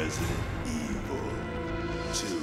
Resident Evil 2.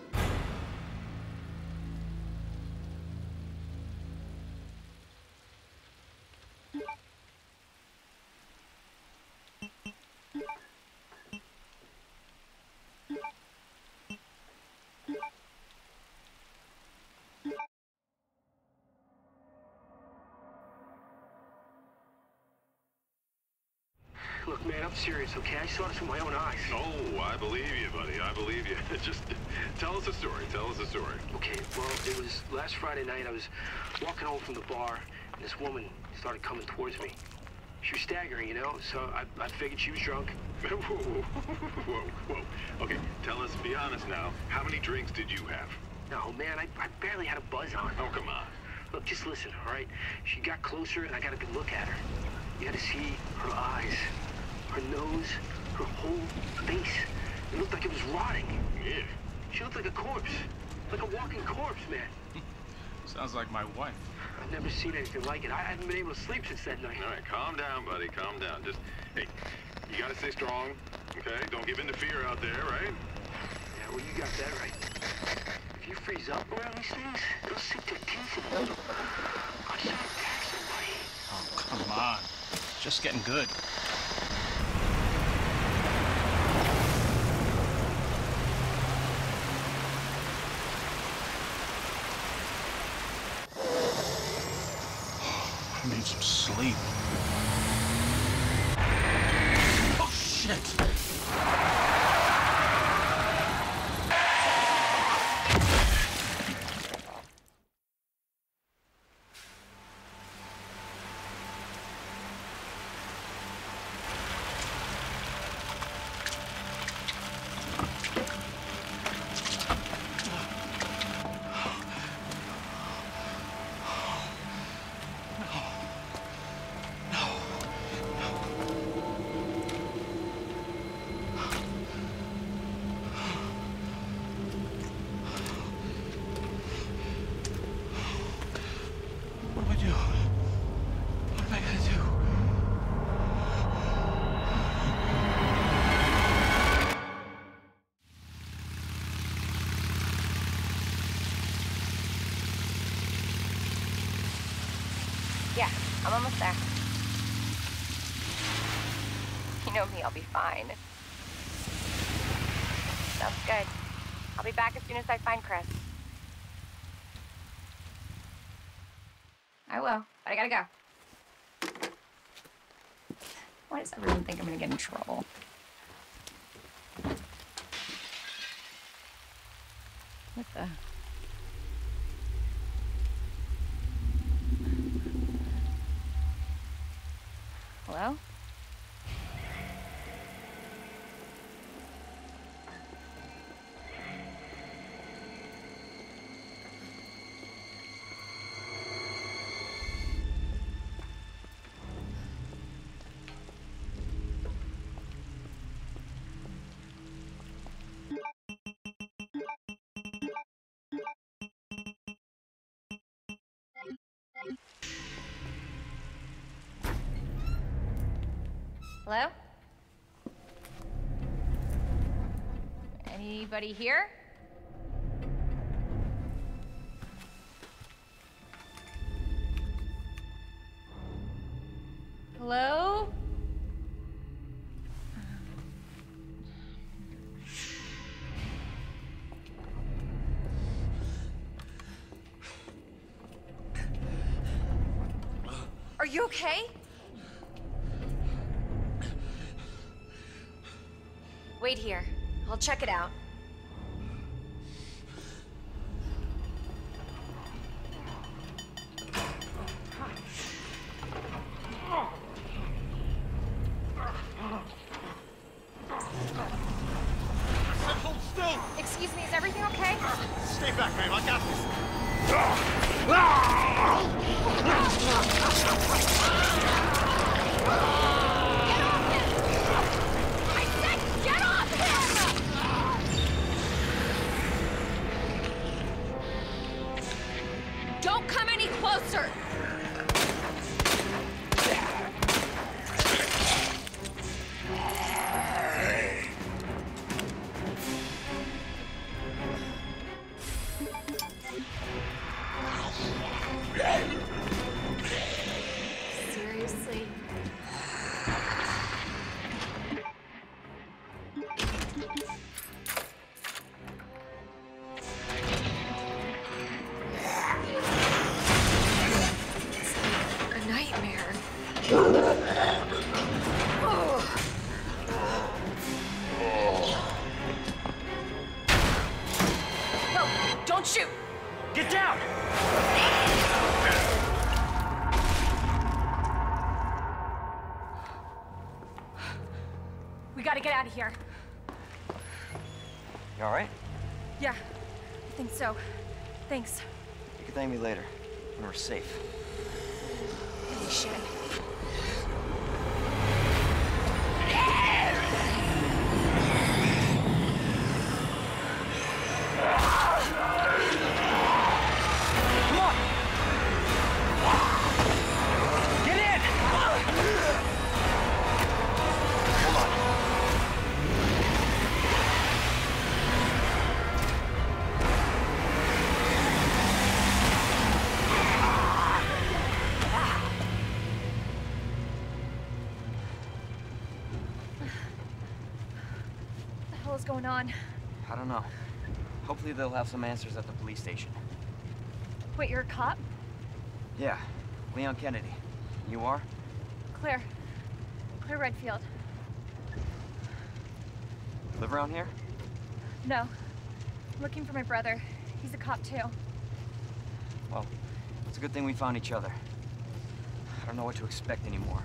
Look, man, I'm serious, okay? I saw this with my own eyes. Oh, I believe you, buddy. I believe you. Just tell us a story. Tell us a story. Okay, well, it was last Friday night. I was walking home from the bar, and this woman started coming towards me. She was staggering, you know, so I figured she was drunk. Whoa, whoa, whoa. Okay, tell us, be honest now. How many drinks did you have? No, man, I barely had a buzz on. Oh, come on. Look, just listen, all right? She got closer, and I got a good look at her. You had to see her eyes, her nose, her whole face. It looked like it was rotting. Yeah. She looked like a corpse. Like a walking corpse, man. Sounds like my wife. I've never seen anything like it. I haven't been able to sleep since that night. All right, calm down, buddy. Calm down. Just, hey, you gotta stay strong, okay? Don't give in to fear out there, right? Yeah, well, you got that right. If you freeze up around these things, they'll sink their teeth in you. I should attack somebody. Oh, come on. Just getting good. I need some sleep. Oh, shit! Yeah, I'm almost there. You know me, I'll be fine. Sounds good. I'll be back as soon as I find Chris. I will, but I gotta go. Why does everyone think I'm gonna get in trouble? What the? Hello? Hello? Anybody here? Hello? Are you okay? Wait here. I'll check it out. Hold still! Excuse me, is everything okay? Stay back, babe. I got this. Get off him! Don't come any closer! gotta get out of here. You alright? Yeah, I think so. Thanks. You can thank me later, when we're safe. Holy shit. What's going on? I don't know. Hopefully they'll have some answers at the police station. Wait, you're a cop? Yeah, Leon Kennedy. You are? Claire. Claire Redfield. Live around here? No. I'm looking for my brother. He's a cop too. Well, it's a good thing we found each other. I don't know what to expect anymore.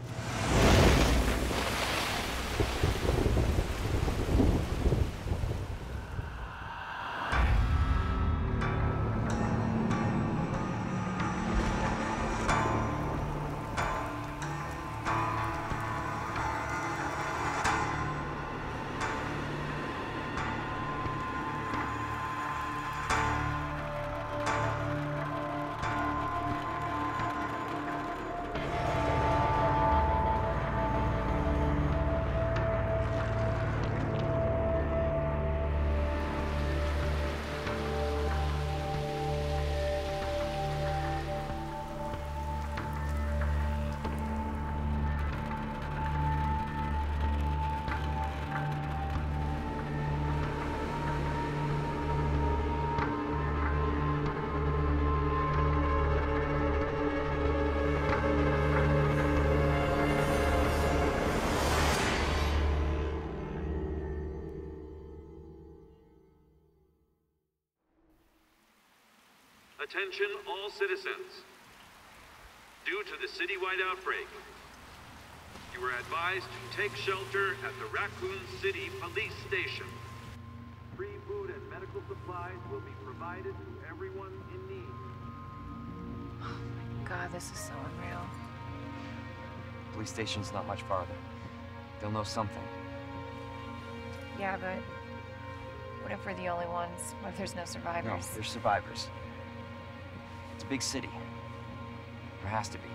Attention all citizens. Due to the citywide outbreak, you are advised to take shelter at the Raccoon City police station. Free food and medical supplies will be provided to everyone in need. Oh my god, this is so unreal. Police station's not much farther. They'll know something. Yeah, but what if we're the only ones? What if there's no survivors? No, there's survivors. It's a big city. There has to be.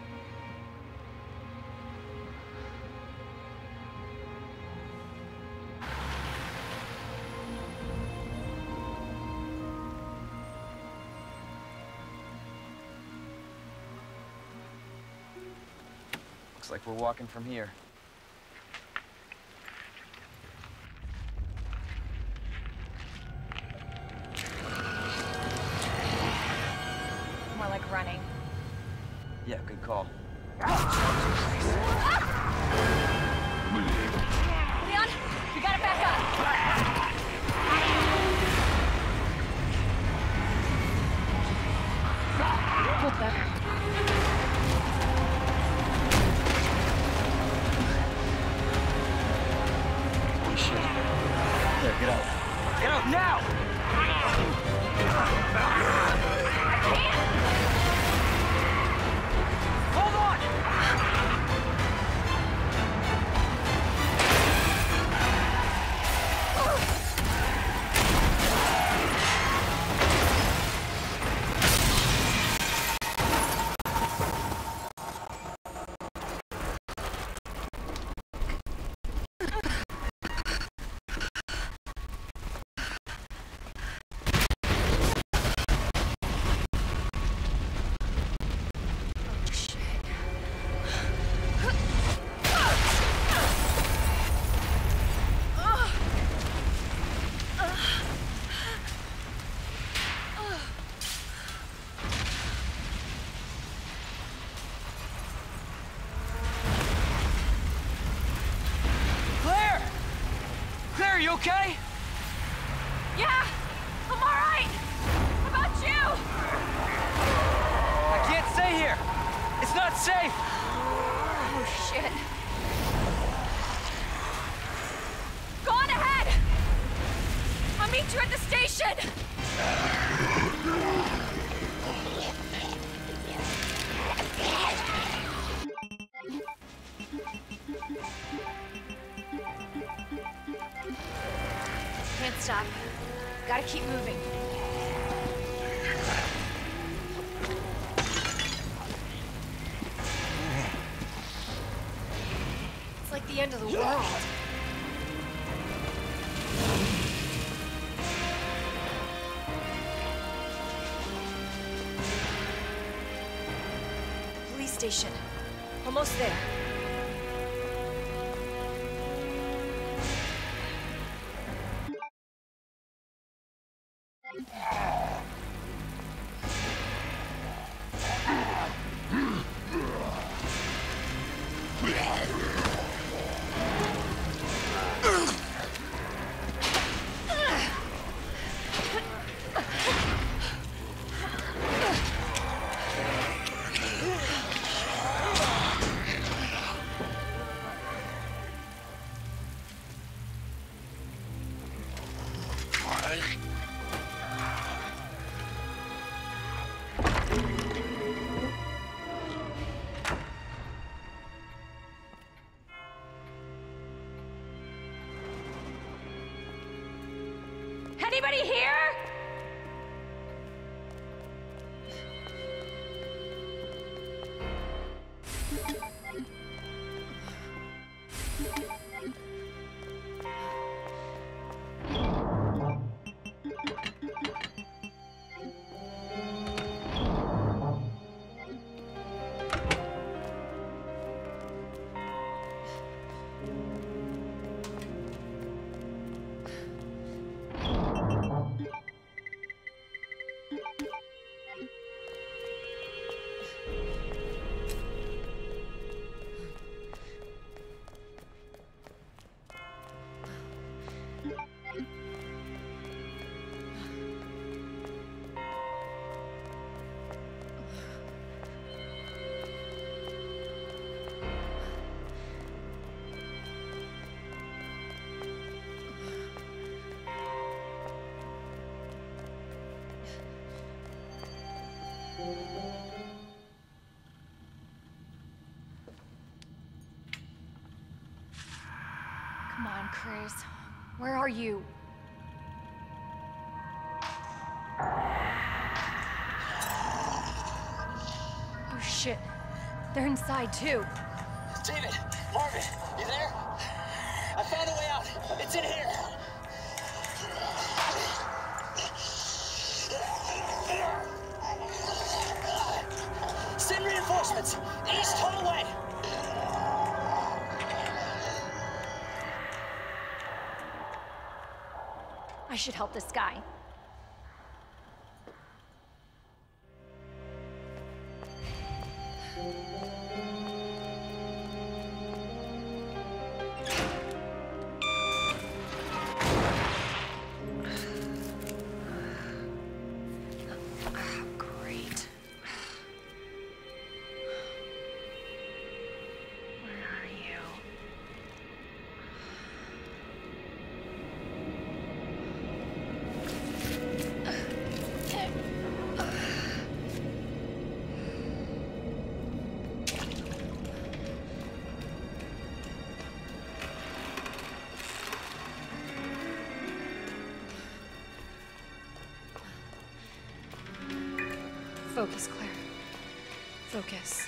Looks like we're walking from here. More like running. Yeah, good call. Leon, we gotta back up. What the? Holy shit. There, get out. Get out now! I can't! Hold on! Claire, you okay? Yeah, I'm all right. How about you? I can't stay here. It's not safe. Oh, shit. meet you at the station! Can't stop. Gotta keep moving. It's like the end of the world. Police station. Almost there. Anybody here? Come on, Chris. Where are you? Oh shit. They're inside too. David! Marvin! You there? I found a way out! It's in here! Send reinforcements! East hallway! I should help this guy. Great. Where are you? Focus, Claire. Focus.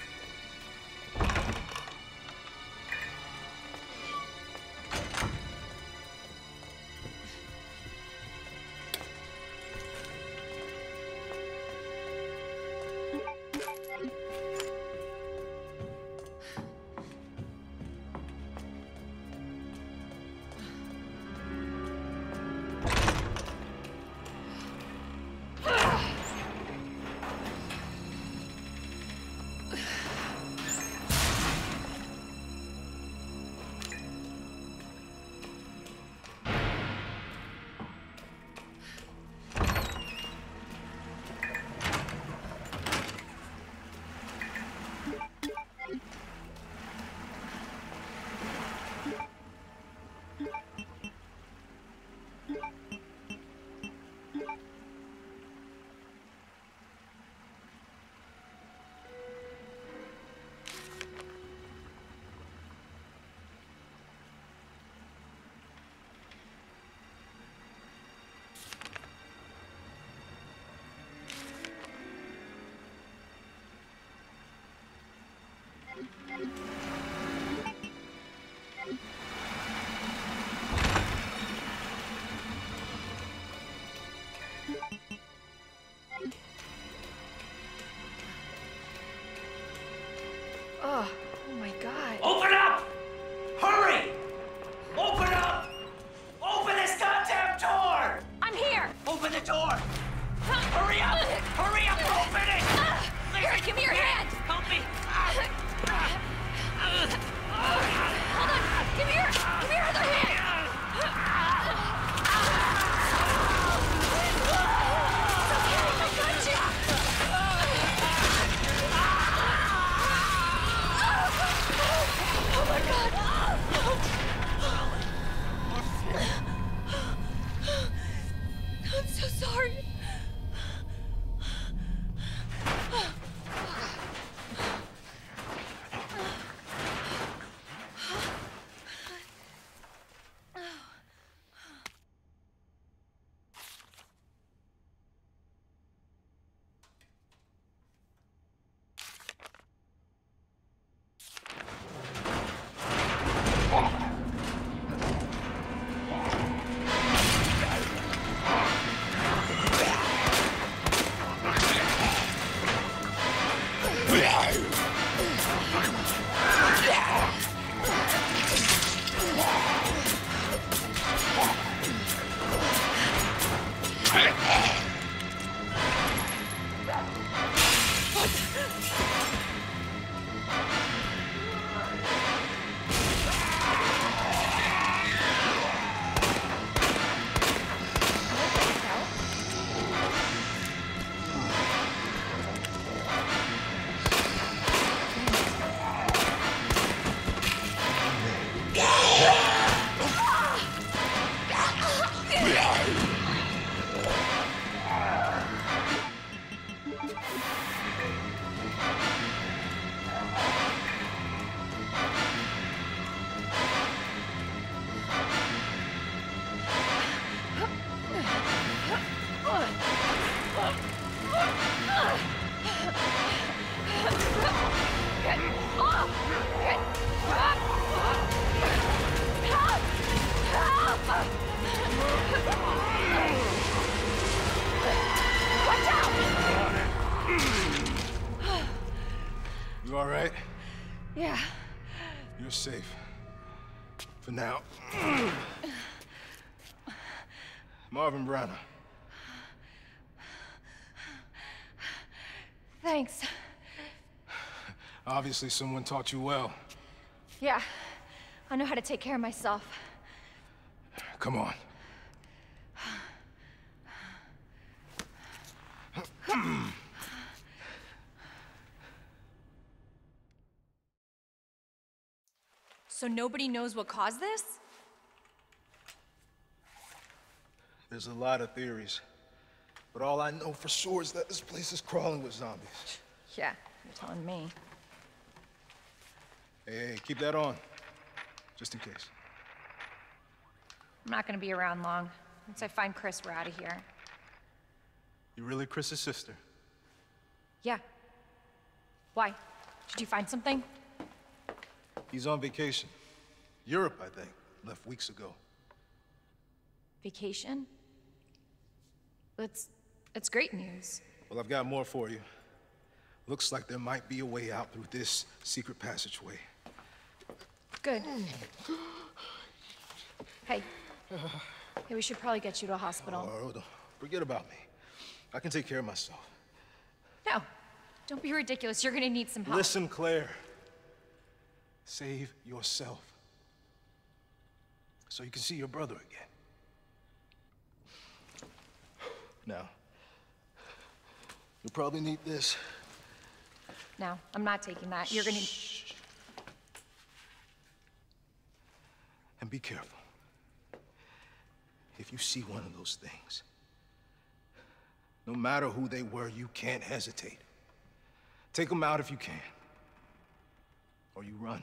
Oh my God. Open up! Hurry! Open up! Open this goddamn door! I'm here. Open the door! Hurry up! Hurry up! Open it! Here, give me your hand. Help me! Hold on. Give me your other hand. I'm so sorry. You all right? Yeah. You're safe. For now. Marvin Browner. Thanks. Obviously someone taught you well. Yeah. I know how to take care of myself. Come on. So nobody knows what caused this? There's a lot of theories. But all I know for sure is that this place is crawling with zombies. Yeah, you're telling me. Hey, keep that on. Just in case. I'm not gonna be around long. Once I find Chris, we're out of here. You really Chris's sister? Yeah. Why? Did you find something? He's on vacation. Europe, I think. Left weeks ago. Vacation? It's great news. Well, I've got more for you. Looks like there might be a way out through this secret passageway. Good. Hey. Hey, we should probably get you to a hospital. Oh, forget about me. I can take care of myself. No. Don't be ridiculous. You're gonna need some help. Listen, Claire. Save yourself. So you can see your brother again. Now, you'll probably need this. No, I'm not taking that. You're gonna... Shh. And be careful. If you see one of those things, no matter who they were, you can't hesitate. Take them out if you can. Or you run.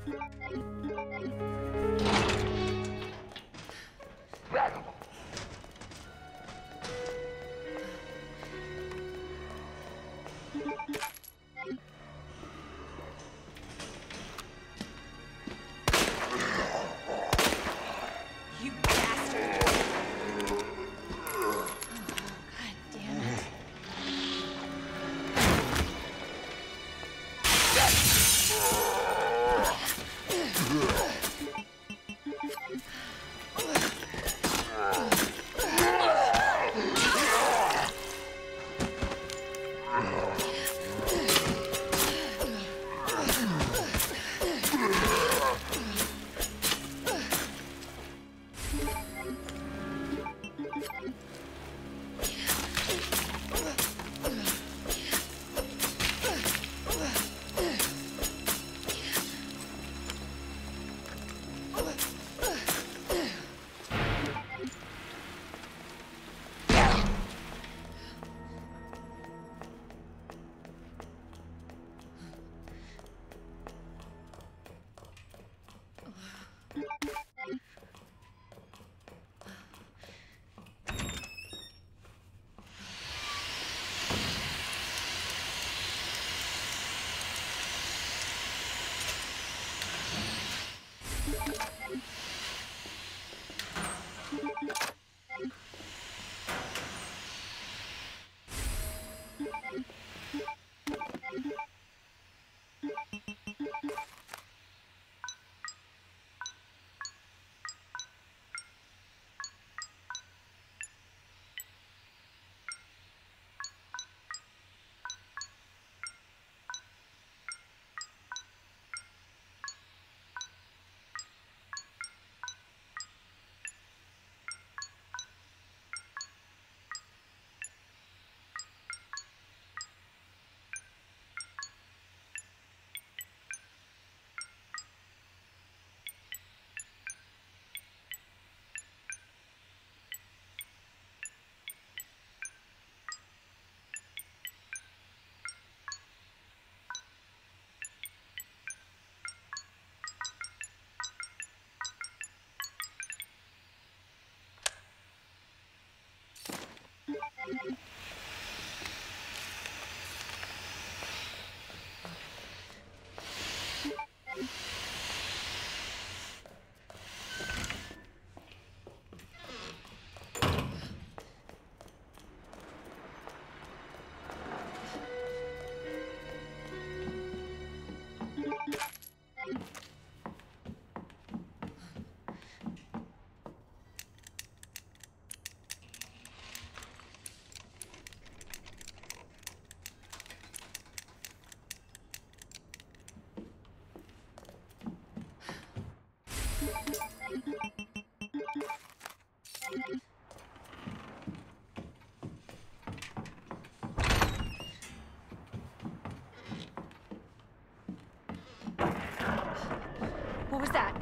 What was that?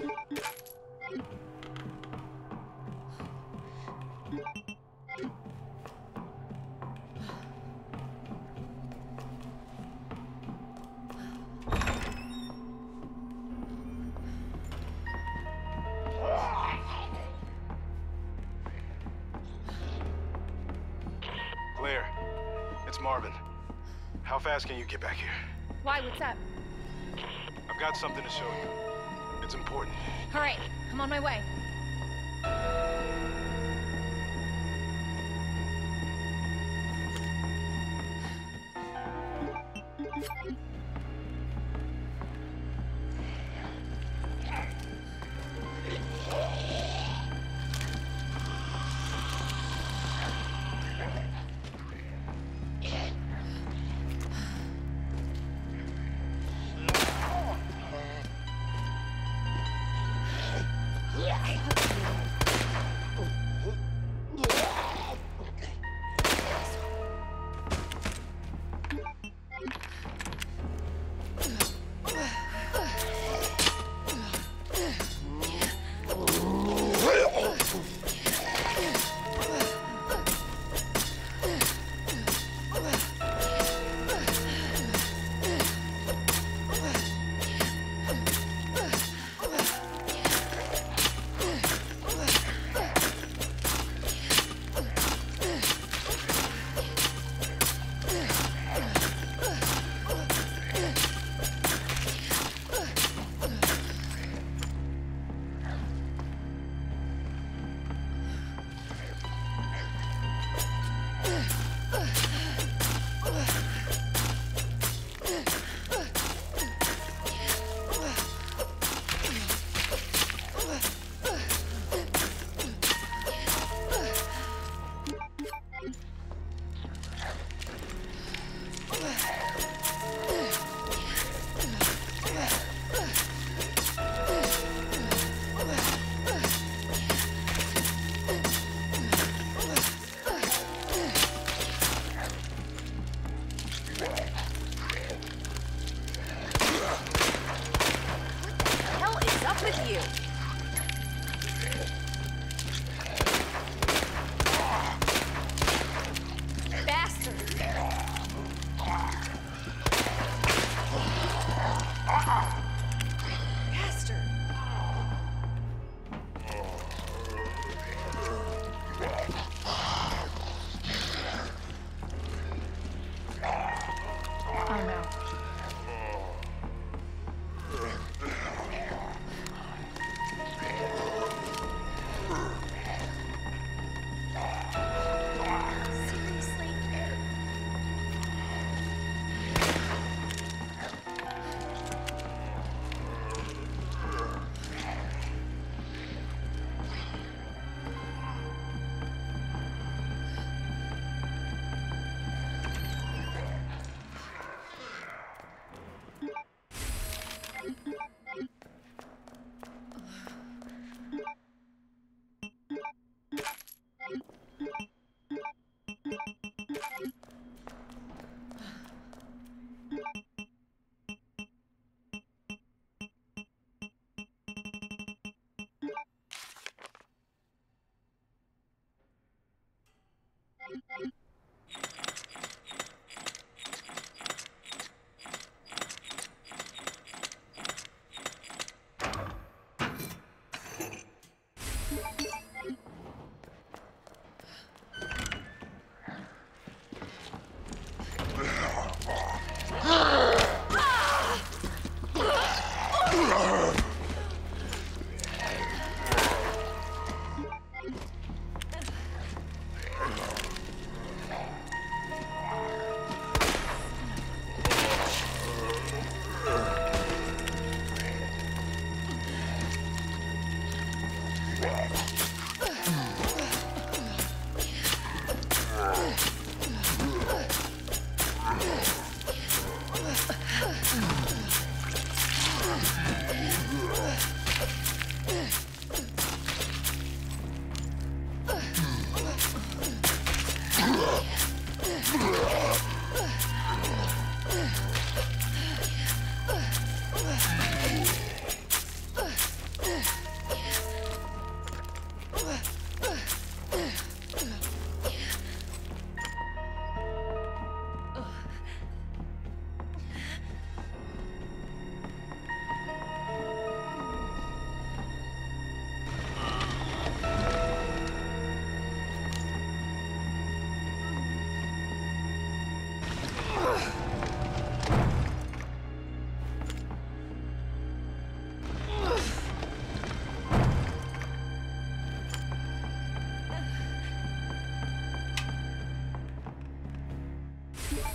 Claire, it's Marvin. How fast can you get back here? Why? What's up? I've got something to show you. It's important. All right, I'm on my way.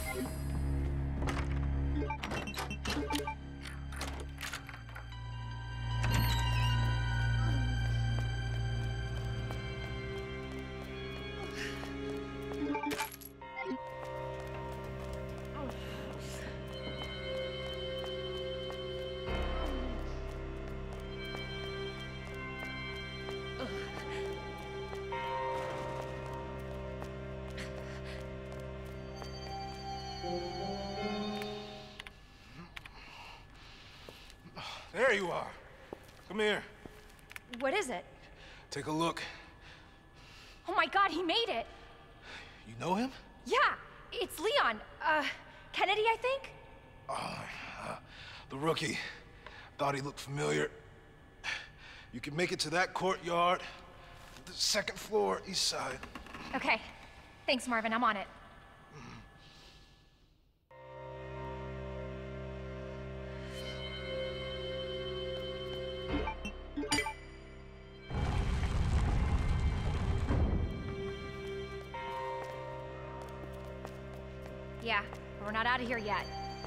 There you are. Come here. What is it? Take a look. Oh my God, he made it! You know him? Yeah, it's Leon. Kennedy, I think? The rookie. Thought he looked familiar. You can make it to that courtyard. The second floor, east side. Okay. Thanks, Marvin. I'm on it. Yeah, but we're not out of here yet.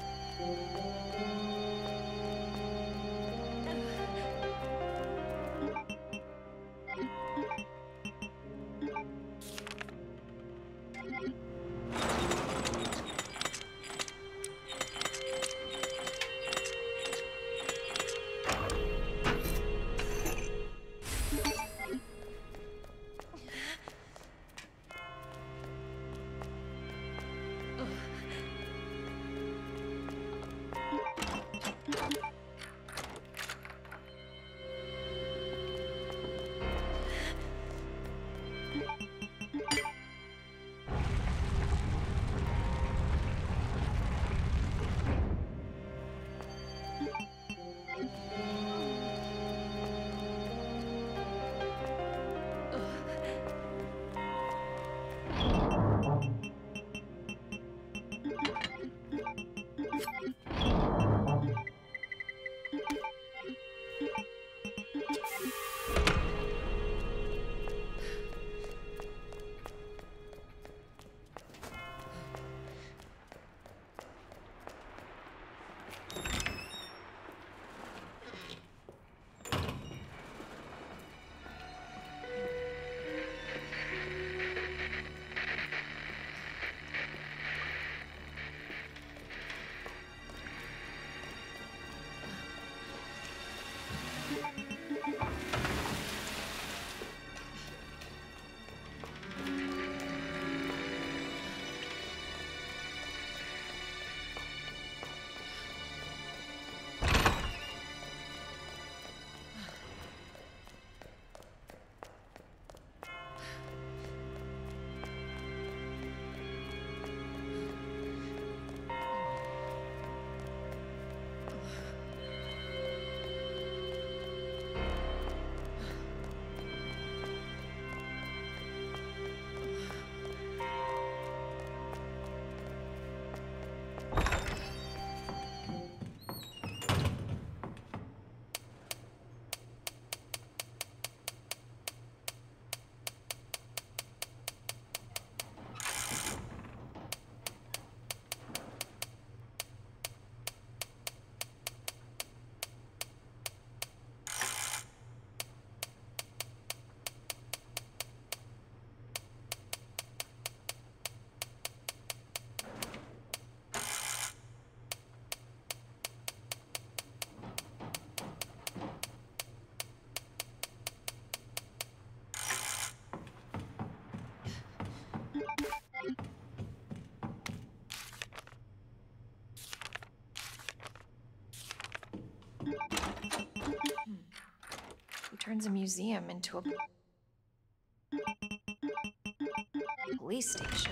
Who turns a museum into a police station?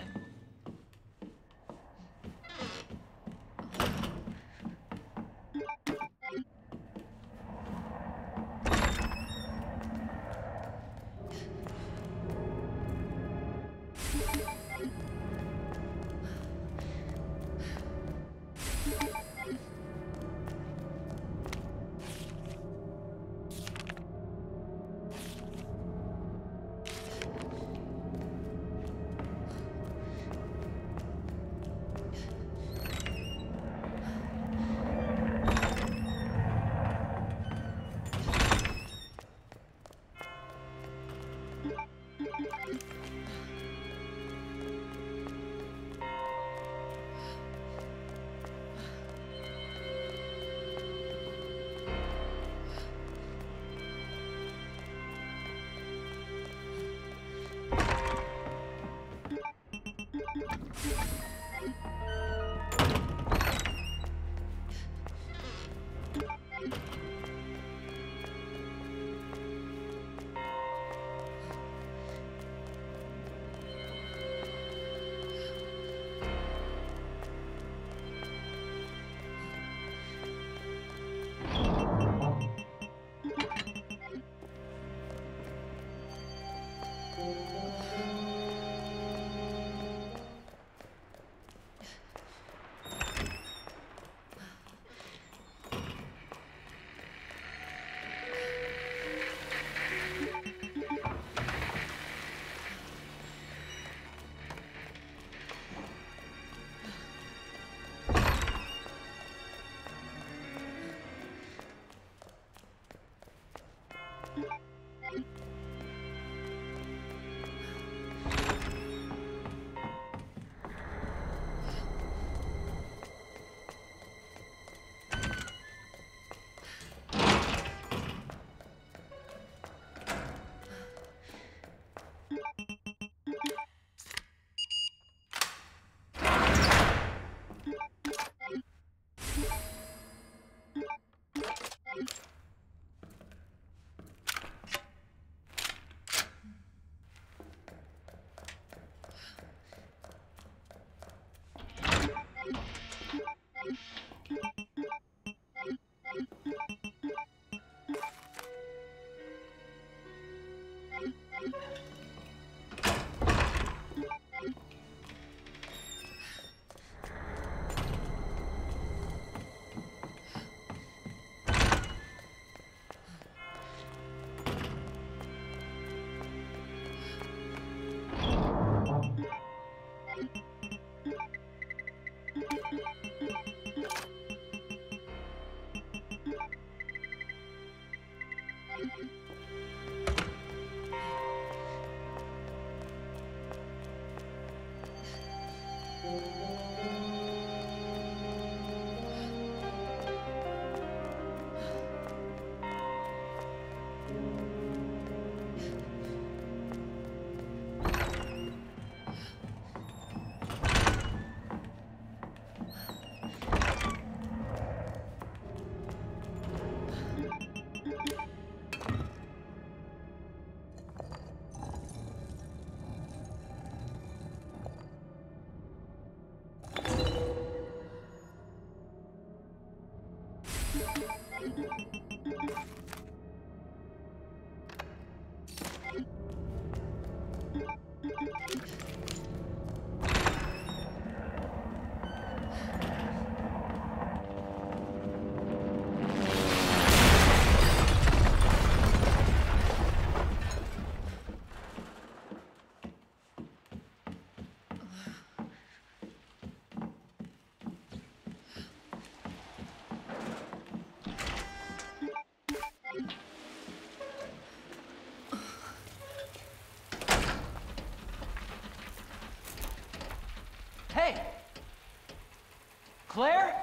Hey! Claire?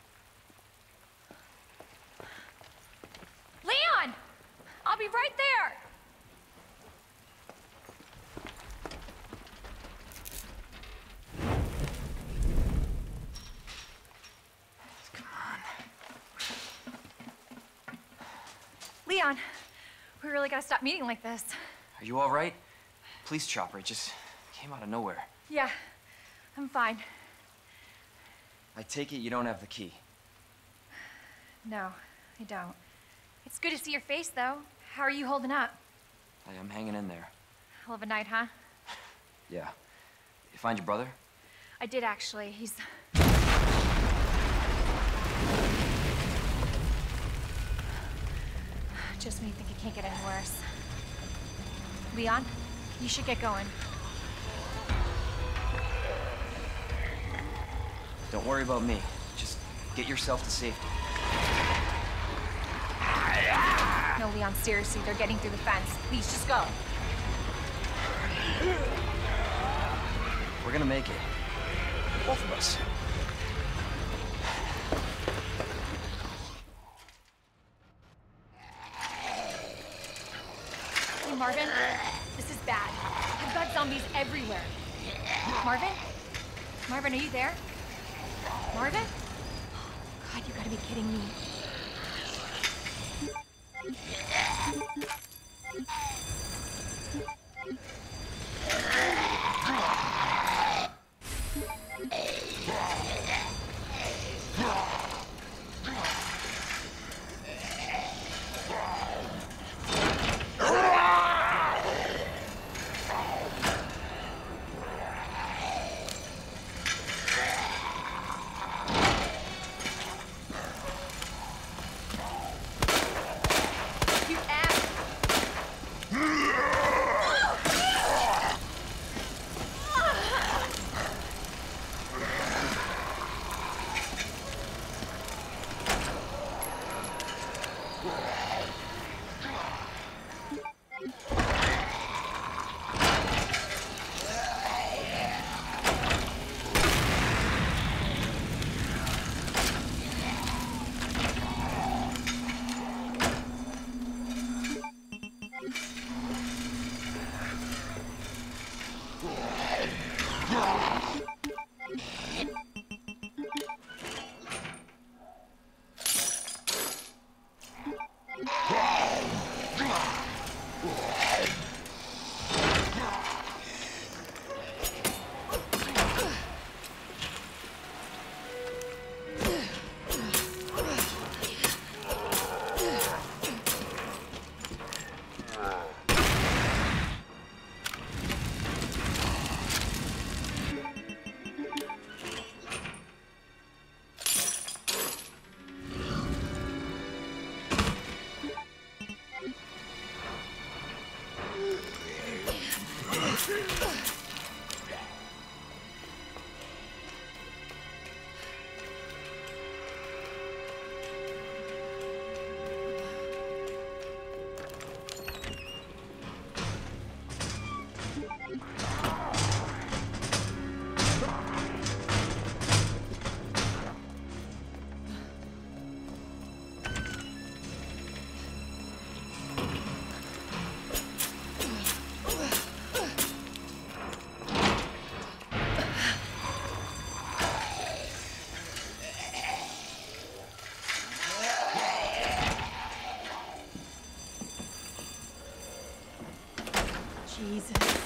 Leon! I'll be right there! Come on. Leon, we really gotta stop meeting like this. Are you all right? Police chopper, it just came out of nowhere. Yeah, I'm fine. I take it you don't have the key. No, I don't. It's good to see your face, though. How are you holding up? I'm hanging in there. Hell of a night, huh? Yeah. You find your brother? I did, actually. He's... Just when you think it can't get any worse. Leon, you should get going. Don't worry about me. Just get yourself to safety. No, Leon, seriously, they're getting through the fence. Please, just go. We're gonna make it. Both of us. Hey, Marvin, this is bad. I've got zombies everywhere. Marvin? Marvin, are you there? Marvin? Oh, God, you gotta be kidding me. Jesus.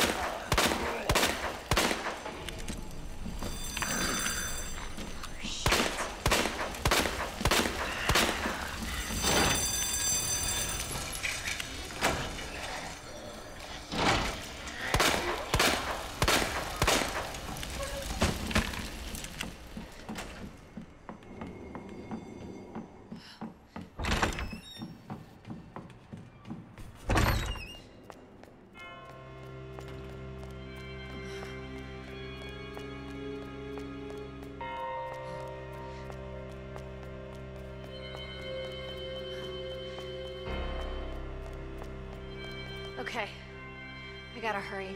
Okay, I gotta hurry.